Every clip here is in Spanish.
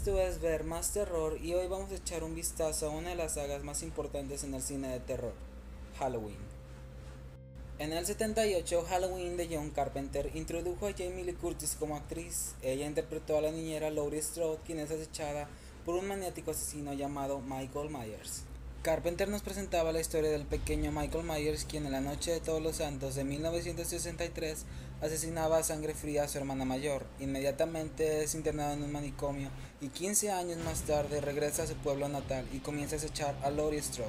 esto es Ver Más Terror y hoy vamos a echar un vistazo a una de las sagas más importantes en el cine de terror, Halloween. En el 78, Halloween de John Carpenter introdujo a Jamie Lee Curtis como actriz. Ella interpretó a la niñera Laurie Strode, quien es acechada por un maniático asesino llamado Michael Myers. Carpenter nos presentaba la historia del pequeño Michael Myers, quien en la noche de Todos los Santos de 1963 asesinaba a sangre fría a su hermana mayor. Inmediatamente es internado en un manicomio y 15 años más tarde regresa a su pueblo natal y comienza a acechar a Laurie Strode.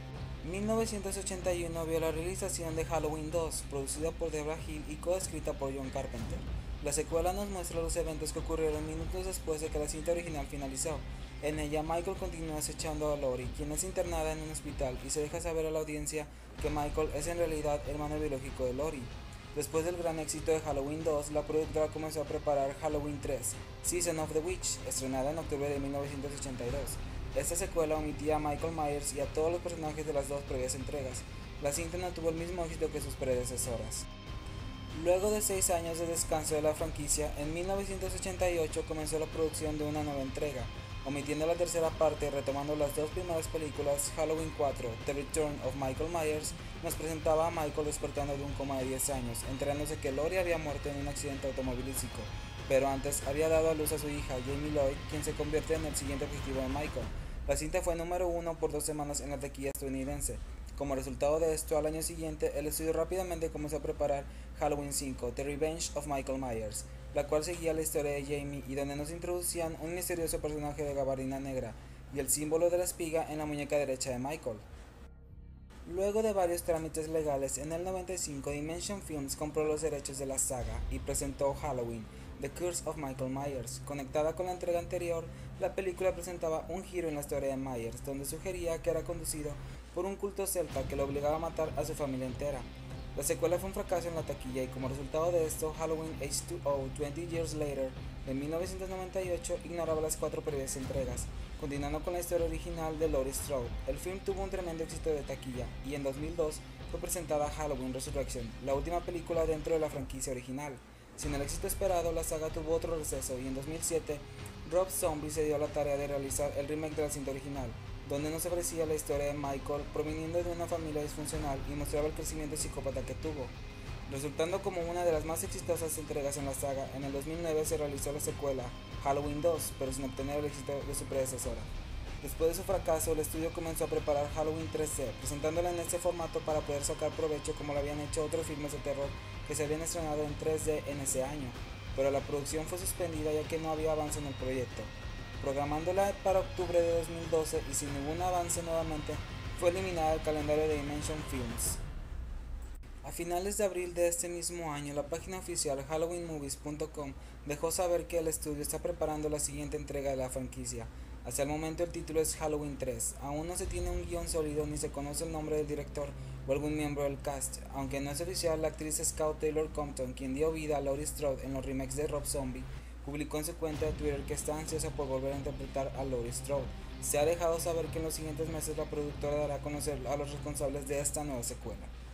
1981 vio la realización de Halloween 2, producida por Deborah Hill y coescrita por John Carpenter. La secuela nos muestra los eventos que ocurrieron minutos después de que la cinta original finalizó. En ella, Michael continúa acechando a Laurie, quien es internada en un hospital, y se deja saber a la audiencia que Michael es en realidad hermano biológico de Laurie. Después del gran éxito de Halloween 2, la productora comenzó a preparar Halloween 3, Season of the Witch, estrenada en octubre de 1982. Esta secuela omitía a Michael Myers y a todos los personajes de las dos previas entregas. La cinta no tuvo el mismo éxito que sus predecesoras. Luego de 6 años de descanso de la franquicia, en 1988 comenzó la producción de una nueva entrega, omitiendo la tercera parte y retomando las dos primeras películas. Halloween 4, The Return of Michael Myers, nos presentaba a Michael despertando de un coma de 10 años, enterándose que Laurie había muerto en un accidente automovilístico, pero antes había dado a luz a su hija, Jamie Lloyd, quien se convierte en el siguiente objetivo de Michael. La cinta fue número 1 por 2 semanas en la taquilla estadounidense. Como resultado de esto, al año siguiente, el estudio rápidamente comenzó a preparar Halloween 5, The Revenge of Michael Myers, la cual seguía la historia de Jamie y donde nos introducían un misterioso personaje de gabardina negra y el símbolo de la espiga en la muñeca derecha de Michael. Luego de varios trámites legales, en el 95 Dimension Films compró los derechos de la saga y presentó Halloween, The Curse of Michael Myers. Conectada con la entrega anterior, la película presentaba un giro en la historia de Myers, donde sugería que era conducido por un culto celta que lo obligaba a matar a su familia entera. La secuela fue un fracaso en la taquilla y como resultado de esto, Halloween H2O 20 Years Later de 1998 ignoraba las 4 previas entregas, continuando con la historia original de Laurie Strode. El film tuvo un tremendo éxito de taquilla y en 2002 fue presentada Halloween Resurrection, la última película dentro de la franquicia original. Sin el éxito esperado, la saga tuvo otro receso y en 2007 Rob Zombie se dio a la tarea de realizar el remake de la cinta original, donde nos ofrecía la historia de Michael proveniendo de una familia disfuncional y mostraba el crecimiento psicópata que tuvo. Resultando como una de las más exitosas entregas en la saga, en el 2009 se realizó la secuela, Halloween 2, pero sin obtener el éxito de su predecesora. Después de su fracaso, el estudio comenzó a preparar Halloween 3D, presentándola en este formato para poder sacar provecho como lo habían hecho otros filmes de terror que se habían estrenado en 3D en ese año, pero la producción fue suspendida ya que no había avance en el proyecto. Programándola para octubre de 2012 y sin ningún avance nuevamente, fue eliminada del calendario de Dimension Films. A finales de abril de este mismo año, la página oficial halloweenmovies.com dejó saber que el estudio está preparando la siguiente entrega de la franquicia. Hasta el momento el título es Halloween 3, aún no se tiene un guión sólido ni se conoce el nombre del director o algún miembro del cast. Aunque no es oficial, la actriz Scout Taylor Compton, quien dio vida a Laurie Strode en los remakes de Rob Zombie, publicó en su cuenta de Twitter que está ansiosa por volver a interpretar a Laurie Strode. Se ha dejado saber que en los siguientes meses la productora dará a conocer a los responsables de esta nueva secuela.